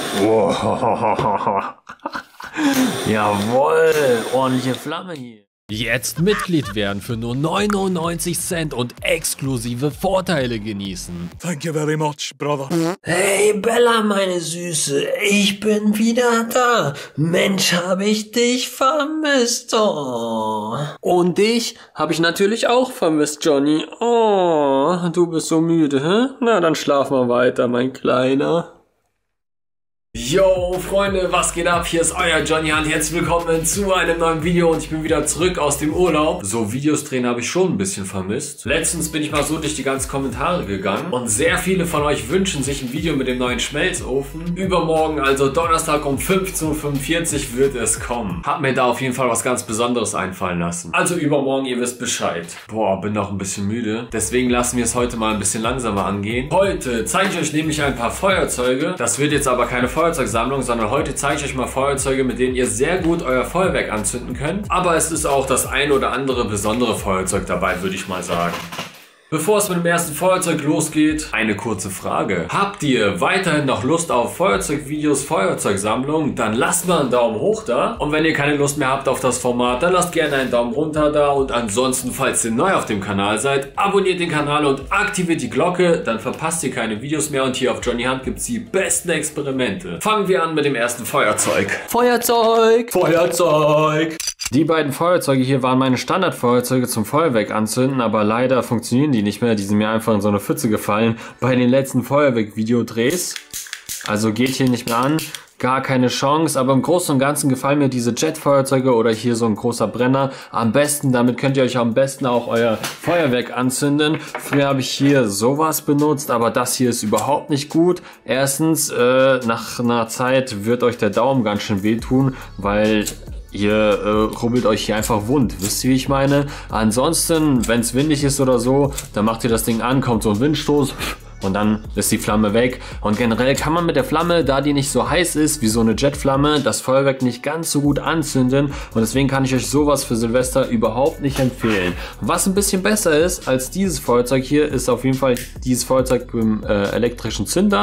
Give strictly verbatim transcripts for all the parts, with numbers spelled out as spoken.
Wow. Jawohl, ordentliche Flamme hier. Jetzt Mitglied werden für nur neunundneunzig Cent und exklusive Vorteile genießen. Thank you very much, brother. Hey Bella, meine Süße, ich bin wieder da. Mensch, habe ich dich vermisst. Oh. Und dich habe ich natürlich auch vermisst, Johnny. Oh, du bist so müde, hä? Na, dann schlaf mal weiter, mein Kleiner. Yo, Freunde, was geht ab? Hier ist euer Johnny Hunt. Herzlich willkommen zu einem neuen Video und ich bin wieder zurück aus dem Urlaub. So, Videos drehen habe ich schon ein bisschen vermisst. Letztens bin ich mal so durch die ganzen Kommentare gegangen und sehr viele von euch wünschen sich ein Video mit dem neuen Schmelzofen. Übermorgen, also Donnerstag um fünfzehn Uhr fünfundvierzig wird es kommen. Hab mir da auf jeden Fall was ganz Besonderes einfallen lassen. Also übermorgen, ihr wisst Bescheid. Boah, bin noch ein bisschen müde. Deswegen lassen wir es heute mal ein bisschen langsamer angehen. Heute zeige ich euch nämlich ein paar Feuerzeuge. Das wird jetzt aber keine Feuerzeuge Feuerzeugsammlung, sondern heute zeige ich euch mal Feuerzeuge, mit denen ihr sehr gut euer Feuerwerk anzünden könnt. Aber es ist auch das ein oder andere besondere Feuerzeug dabei, würde ich mal sagen. Bevor es mit dem ersten Feuerzeug losgeht, eine kurze Frage. Habt ihr weiterhin noch Lust auf Feuerzeugvideos, Feuerzeugsammlungen? Dann lasst mal einen Daumen hoch da. Und wenn ihr keine Lust mehr habt auf das Format, dann lasst gerne einen Daumen runter da. Und ansonsten, falls ihr neu auf dem Kanal seid, abonniert den Kanal und aktiviert die Glocke. Dann verpasst ihr keine Videos mehr. Und hier auf Johnny Hunt gibt es die besten Experimente. Fangen wir an mit dem ersten Feuerzeug. Feuerzeug! Feuerzeug! Die beiden Feuerzeuge hier waren meine Standardfeuerzeuge zum Feuerwerk anzünden, aber leider funktionieren die nicht mehr. Die sind mir einfach in so eine Pfütze gefallen bei den letzten Feuerwerk-Videodrehs. Also geht hier nicht mehr an. Gar keine Chance, aber im Großen und Ganzen gefallen mir diese Jet-Feuerzeuge oder hier so ein großer Brenner am besten. Damit könnt ihr euch am besten auch euer Feuerwerk anzünden. Früher habe ich hier sowas benutzt, aber das hier ist überhaupt nicht gut. Erstens, äh, nach einer Zeit wird euch der Daumen ganz schön wehtun, weil ihr äh, rubbelt euch hier einfach wund. Wisst ihr, wie ich meine? Ansonsten, wenn es windig ist oder so, dann macht ihr das Ding an, kommt so ein Windstoß und dann ist die Flamme weg. Und generell kann man mit der Flamme, da die nicht so heiß ist wie so eine Jetflamme, das Feuerwerk nicht ganz so gut anzünden. Und deswegen kann ich euch sowas für Silvester überhaupt nicht empfehlen. Was ein bisschen besser ist als dieses Feuerzeug hier, ist auf jeden Fall dieses Feuerzeug mit dem äh, elektrischen Zünder.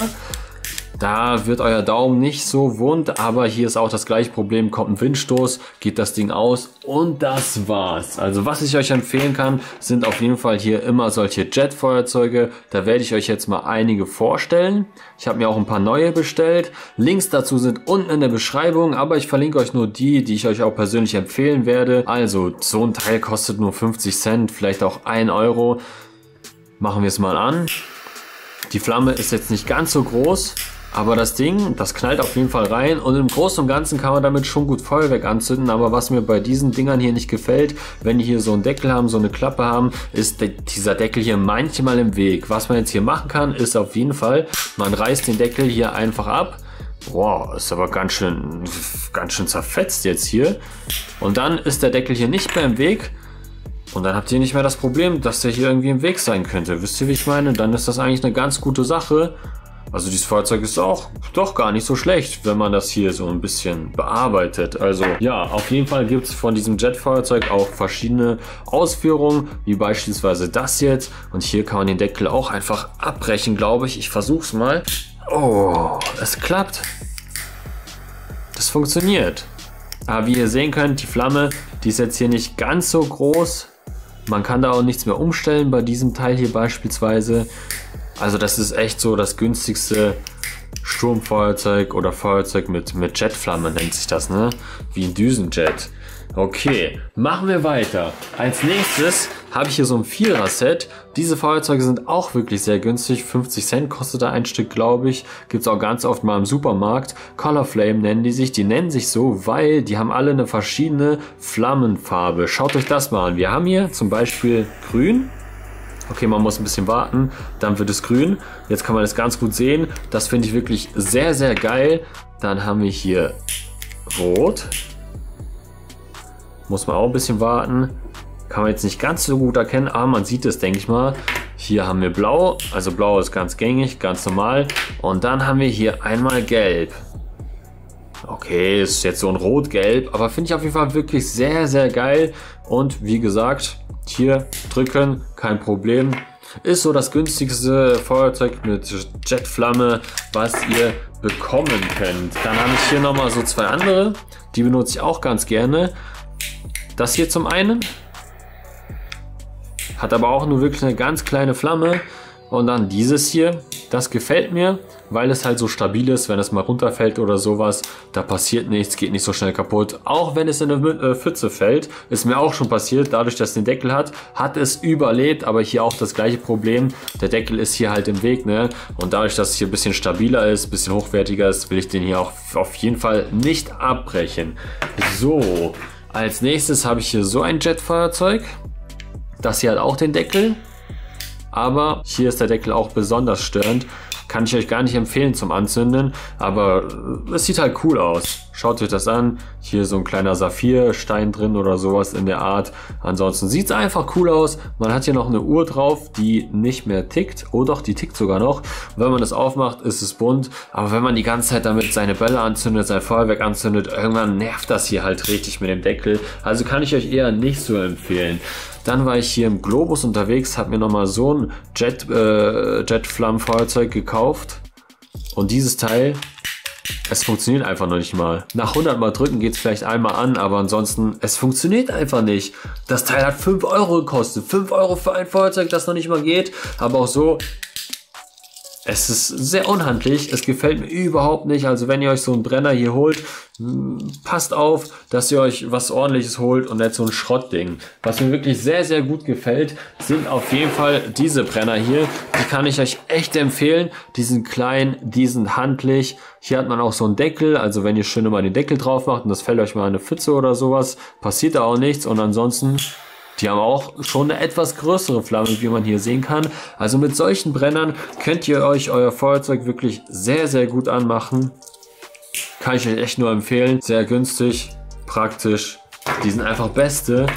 Da wird euer Daumen nicht so wund, aber hier ist auch das gleiche Problem. Kommt ein Windstoß, geht das Ding aus und das war's. Also was ich euch empfehlen kann, sind auf jeden Fall hier immer solche Jet-Feuerzeuge. Da werde ich euch jetzt mal einige vorstellen. Ich habe mir auch ein paar neue bestellt. Links dazu sind unten in der Beschreibung, aber ich verlinke euch nur die, die ich euch auch persönlich empfehlen werde. Also so ein Teil kostet nur fünfzig Cent, vielleicht auch ein Euro. Machen wir es mal an. Die Flamme ist jetzt nicht ganz so groß. Aber das Ding, das knallt auf jeden Fall rein und im Großen und Ganzen kann man damit schon gut Feuerwerk anzünden. Aber was mir bei diesen Dingern hier nicht gefällt, wenn die hier so einen Deckel haben, so eine Klappe haben, ist de dieser Deckel hier manchmal im Weg. Was man jetzt hier machen kann, ist auf jeden Fall, man reißt den Deckel hier einfach ab. Boah, ist aber ganz schön, ganz schön zerfetzt jetzt hier. Und dann ist der Deckel hier nicht mehr im Weg. Und dann habt ihr nicht mehr das Problem, dass der hier irgendwie im Weg sein könnte. Wisst ihr, wie ich meine? Dann ist das eigentlich eine ganz gute Sache. Also dieses Feuerzeug ist auch doch gar nicht so schlecht, wenn man das hier so ein bisschen bearbeitet. Also ja, auf jeden Fall gibt es von diesem Jet-Feuerzeug auch verschiedene Ausführungen, wie beispielsweise das jetzt. Und hier kann man den Deckel auch einfach abbrechen, glaube ich. Ich versuche es mal. Oh, es klappt. Das funktioniert. Aber wie ihr sehen könnt, die Flamme, die ist jetzt hier nicht ganz so groß. Man kann da auch nichts mehr umstellen bei diesem Teil hier beispielsweise. Also das ist echt so das günstigste Sturmfeuerzeug oder Feuerzeug mit, mit Jetflamme nennt sich das, ne? Wie ein Düsenjet. Okay, machen wir weiter. Als nächstes habe ich hier so ein Vierer-Set. Diese Feuerzeuge sind auch wirklich sehr günstig. fünfzig Cent kostet da ein Stück, glaube ich. Gibt es auch ganz oft mal im Supermarkt. Color Flame nennen die sich. Die nennen sich so, weil die haben alle eine verschiedene Flammenfarbe. Schaut euch das mal an. Wir haben hier zum Beispiel grün. Okay, man muss ein bisschen warten, dann wird es grün. Jetzt kann man das ganz gut sehen. Das finde ich wirklich sehr, sehr geil. Dann haben wir hier rot. Muss man auch ein bisschen warten. Kann man jetzt nicht ganz so gut erkennen, aber man sieht es, denke ich mal. Hier haben wir blau, also blau ist ganz gängig, ganz normal. Und dann haben wir hier einmal gelb. Okay, ist jetzt so ein rot-gelb, aber finde ich auf jeden Fall wirklich sehr, sehr geil. Und wie gesagt, hier drücken, kein Problem. Ist so das günstigste Feuerzeug mit Jetflamme, was ihr bekommen könnt. Dann habe ich hier nochmal so zwei andere, die benutze ich auch ganz gerne. Das hier zum einen, hat aber auch nur wirklich eine ganz kleine Flamme. Und dann dieses hier, das gefällt mir, weil es halt so stabil ist, wenn es mal runterfällt oder sowas, da passiert nichts, geht nicht so schnell kaputt. Auch wenn es in eine Pfütze fällt, ist mir auch schon passiert, dadurch, dass es den Deckel hat, hat es überlebt, aber hier auch das gleiche Problem, der Deckel ist hier halt im Weg, ne? Und dadurch, dass es hier ein bisschen stabiler ist, ein bisschen hochwertiger ist, will ich den hier auch auf jeden Fall nicht abbrechen. So, als nächstes habe ich hier so ein Jetfeuerzeug, das hier hat auch den Deckel. Aber hier ist der Deckel auch besonders störend. Kann ich euch gar nicht empfehlen zum Anzünden. Aber es sieht halt cool aus. Schaut euch das an. Hier so ein kleiner Saphirstein drin oder sowas in der Art. Ansonsten sieht es einfach cool aus. Man hat hier noch eine Uhr drauf, die nicht mehr tickt. Oh doch, die tickt sogar noch. Und wenn man das aufmacht, ist es bunt. Aber wenn man die ganze Zeit damit seine Bälle anzündet, sein Feuerwerk anzündet, irgendwann nervt das hier halt richtig mit dem Deckel. Also kann ich euch eher nicht so empfehlen. Dann war ich hier im Globus unterwegs, habe mir nochmal so ein Jet, äh, Jetflammenfeuerzeug gekauft. Und dieses Teil, es funktioniert einfach noch nicht mal. Nach hundert Mal drücken geht es vielleicht einmal an, aber ansonsten, es funktioniert einfach nicht. Das Teil hat fünf Euro gekostet. fünf Euro für ein Feuerzeug, das noch nicht mal geht. Aber auch so, es ist sehr unhandlich. Es gefällt mir überhaupt nicht. Also wenn ihr euch so einen Brenner hier holt, passt auf, dass ihr euch was Ordentliches holt und nicht so ein Schrottding. Was mir wirklich sehr, sehr gut gefällt, sind auf jeden Fall diese Brenner hier. Die kann ich euch echt empfehlen. Die sind klein, die sind handlich. Hier hat man auch so einen Deckel. Also wenn ihr schön immer den Deckel drauf macht und das fällt euch mal in eine Pfütze oder sowas, passiert da auch nichts. Und ansonsten, die haben auch schon eine etwas größere Flamme, wie man hier sehen kann. Also mit solchen Brennern könnt ihr euch euer Feuerzeug wirklich sehr, sehr gut anmachen. Kann ich euch echt nur empfehlen. Sehr günstig, praktisch. Die sind einfach beste,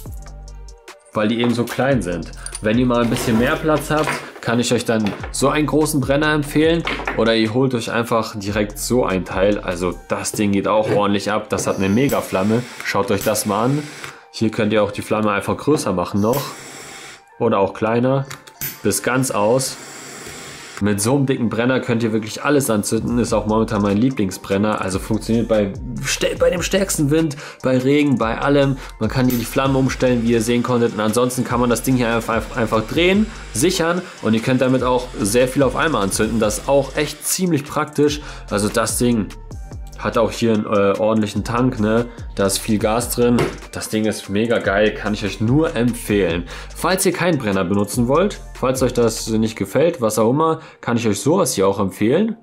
weil die eben so klein sind. Wenn ihr mal ein bisschen mehr Platz habt, kann ich euch dann so einen großen Brenner empfehlen. Oder ihr holt euch einfach direkt so ein Teil. Also das Ding geht auch ordentlich ab. Das hat eine mega Flamme. Schaut euch das mal an. Hier könnt ihr auch die Flamme einfach größer machen noch. Oder auch kleiner. Bis ganz aus. Mit so einem dicken Brenner könnt ihr wirklich alles anzünden. Ist auch momentan mein Lieblingsbrenner. Also funktioniert bei, bei dem stärksten Wind, bei Regen, bei allem. Man kann hier die Flammen umstellen, wie ihr sehen konntet. Und ansonsten kann man das Ding hier einfach, einfach drehen, sichern. Und ihr könnt damit auch sehr viel auf einmal anzünden. Das ist auch echt ziemlich praktisch. Also das Ding hat auch hier einen äh, ordentlichen Tank, ne? Da ist viel Gas drin. Das Ding ist mega geil, kann ich euch nur empfehlen. Falls ihr keinen Brenner benutzen wollt, falls euch das nicht gefällt, was auch immer, kann ich euch sowas hier auch empfehlen.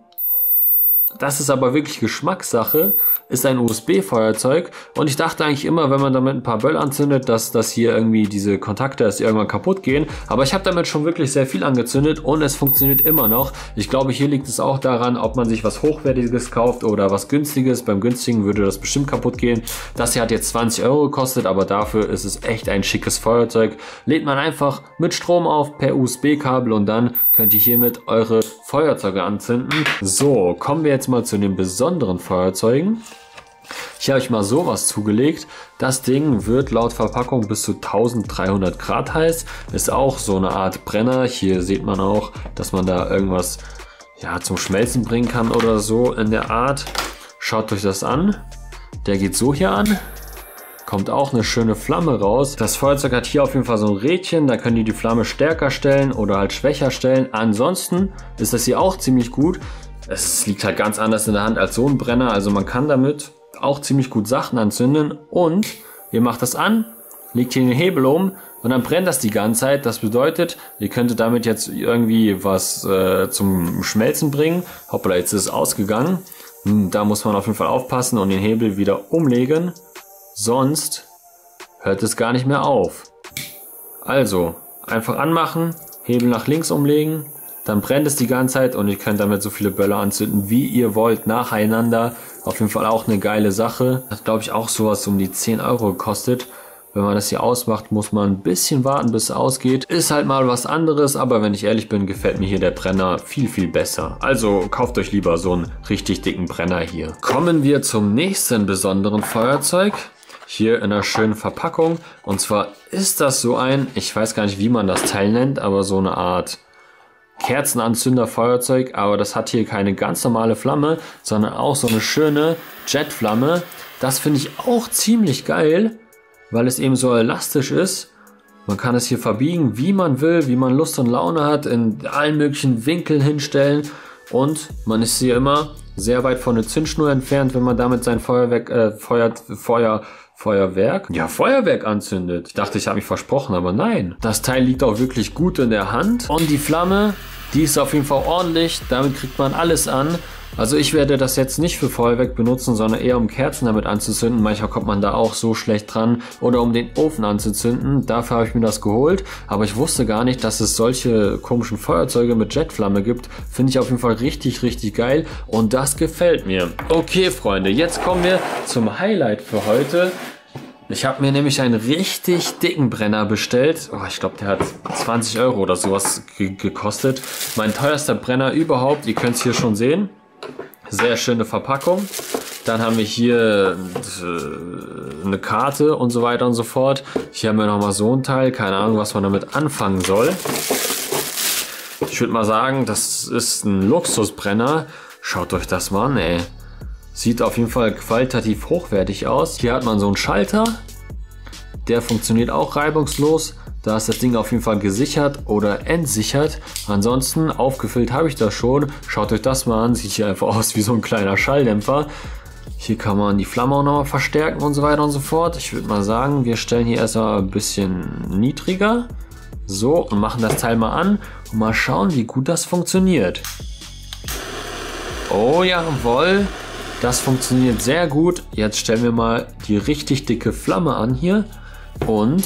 Das ist aber wirklich Geschmackssache, ist ein U S B-Feuerzeug und ich dachte eigentlich immer, wenn man damit ein paar Böll anzündet, dass das hier irgendwie diese Kontakte dass die irgendwann kaputt gehen, aber ich habe damit schon wirklich sehr viel angezündet und es funktioniert immer noch. Ich glaube, hier liegt es auch daran, ob man sich was Hochwertiges kauft oder was Günstiges. Beim Günstigen würde das bestimmt kaputt gehen. Das hier hat jetzt zwanzig Euro gekostet, aber dafür ist es echt ein schickes Feuerzeug. Lädt man einfach mit Strom auf per U S B-Kabel und dann könnt ihr hiermit eure Feuerzeuge anzünden. So, kommen wir jetzt mal zu den besonderen Feuerzeugen. Hier habe ich mal sowas zugelegt. Das Ding wird laut Verpackung bis zu dreizehnhundert Grad heiß. Ist auch so eine Art Brenner. Hier sieht man auch, dass man da irgendwas ja, zum Schmelzen bringen kann oder so in der Art. Schaut euch das an. Der geht so hier an. Kommt auch eine schöne Flamme raus. Das Feuerzeug hat hier auf jeden Fall so ein Rädchen, da könnt ihr die Flamme stärker stellen oder halt schwächer stellen. Ansonsten ist das hier auch ziemlich gut. Es liegt halt ganz anders in der Hand als so ein Brenner, also man kann damit auch ziemlich gut Sachen anzünden. Und ihr macht das an, legt hier den Hebel um und dann brennt das die ganze Zeit. Das bedeutet, ihr könntet damit jetzt irgendwie was äh, zum Schmelzen bringen. Hoppla, jetzt ist es ausgegangen. Da muss man auf jeden Fall aufpassen und den Hebel wieder umlegen. Sonst hört es gar nicht mehr auf. Also, einfach anmachen, Hebel nach links umlegen, dann brennt es die ganze Zeit und ihr könnt damit so viele Böller anzünden, wie ihr wollt, nacheinander. Auf jeden Fall auch eine geile Sache. Hat, glaube ich, auch sowas um die zehn Euro gekostet. Wenn man das hier ausmacht, muss man ein bisschen warten, bis es ausgeht. Ist halt mal was anderes, aber wenn ich ehrlich bin, gefällt mir hier der Brenner viel, viel besser. Also kauft euch lieber so einen richtig dicken Brenner hier. Kommen wir zum nächsten besonderen Feuerzeug. Hier in einer schönen Verpackung. Und zwar ist das so ein, ich weiß gar nicht, wie man das Teil nennt, aber so eine Art Kerzenanzünder, Feuerzeug. Aber das hat hier keine ganz normale Flamme, sondern auch so eine schöne Jetflamme. Das finde ich auch ziemlich geil, weil es eben so elastisch ist. Man kann es hier verbiegen, wie man will, wie man Lust und Laune hat, in allen möglichen Winkeln hinstellen. Und man ist hier immer sehr weit von der Zündschnur entfernt, wenn man damit sein Feuerwerk, äh, Feuer, Feuer, Feuerwerk, ja, Feuerwerk anzündet. Ich dachte, ich habe mich versprochen, aber nein. Das Teil liegt auch wirklich gut in der Hand. Und die Flamme, die ist auf jeden Fall ordentlich. Damit kriegt man alles an. Also ich werde das jetzt nicht für Feuerwerk benutzen, sondern eher um Kerzen damit anzuzünden. Manchmal kommt man da auch so schlecht dran. Oder um den Ofen anzuzünden. Dafür habe ich mir das geholt. Aber ich wusste gar nicht, dass es solche komischen Feuerzeuge mit Jetflamme gibt. Finde ich auf jeden Fall richtig, richtig geil. Und das gefällt mir. Okay, Freunde, jetzt kommen wir zum Highlight für heute. Ich habe mir nämlich einen richtig dicken Brenner bestellt. Oh, ich glaube, der hat zwanzig Euro oder sowas ge gekostet. Mein teuerster Brenner überhaupt. Ihr könnt es hier schon sehen. Sehr schöne Verpackung. Dann haben wir hier äh, eine Karte und so weiter und so fort. Hier haben wir nochmal so ein Teil. Keine Ahnung, was man damit anfangen soll. Ich würde mal sagen, das ist ein Luxusbrenner. Schaut euch das mal an, ey. Sieht auf jeden Fall qualitativ hochwertig aus. Hier hat man so einen Schalter. Der funktioniert auch reibungslos. Da ist das Ding auf jeden Fall gesichert oder entsichert. Ansonsten, aufgefüllt habe ich das schon. Schaut euch das mal an. Sieht hier einfach aus wie so ein kleiner Schalldämpfer. Hier kann man die Flamme auch nochmal verstärken und so weiter und so fort. Ich würde mal sagen, wir stellen hier erstmal ein bisschen niedriger. So, und machen das Teil mal an. Und mal schauen, wie gut das funktioniert. Oh jawohl. Das funktioniert sehr gut. Jetzt stellen wir mal die richtig dicke Flamme an hier. Und...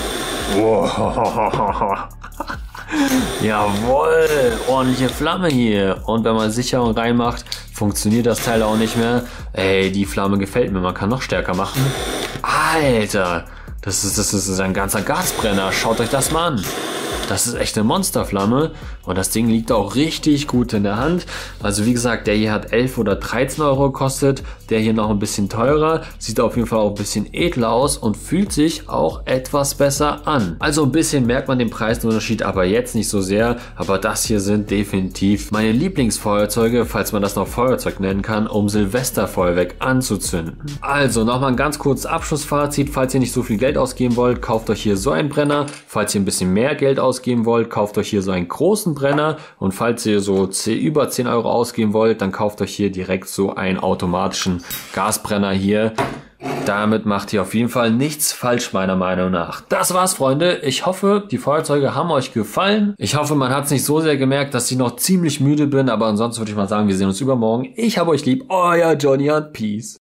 Wow. Jawohl, ordentliche Flamme hier. Und wenn man Sicherung reinmacht, funktioniert das Teil auch nicht mehr. Ey, die Flamme gefällt mir. Man kann noch stärker machen. Alter, das ist, das ist ein ganzer Gasbrenner. Schaut euch das mal an. Das ist echt eine Monsterflamme und das Ding liegt auch richtig gut in der Hand. Also wie gesagt, der hier hat elf oder dreizehn Euro gekostet, der hier noch ein bisschen teurer, sieht auf jeden Fall auch ein bisschen edler aus und fühlt sich auch etwas besser an. Also ein bisschen merkt man den Preisunterschied, aber jetzt nicht so sehr. Aber das hier sind definitiv meine Lieblingsfeuerzeuge, falls man das noch Feuerzeug nennen kann, um Silvesterfeuerwerk anzuzünden. Also nochmal ein ganz kurzes Abschlussfazit. Falls ihr nicht so viel Geld ausgeben wollt, kauft euch hier so einen Brenner. Falls ihr ein bisschen mehr Geld ausgeben ausgeben wollt, kauft euch hier so einen großen Brenner und falls ihr so über zehn Euro ausgeben wollt, dann kauft euch hier direkt so einen automatischen Gasbrenner hier. Damit macht ihr auf jeden Fall nichts falsch, meiner Meinung nach. Das war's, Freunde. Ich hoffe, die Feuerzeuge haben euch gefallen. Ich hoffe, man hat es nicht so sehr gemerkt, dass ich noch ziemlich müde bin, aber ansonsten würde ich mal sagen, wir sehen uns übermorgen. Ich habe euch lieb, euer Johnny und Peace.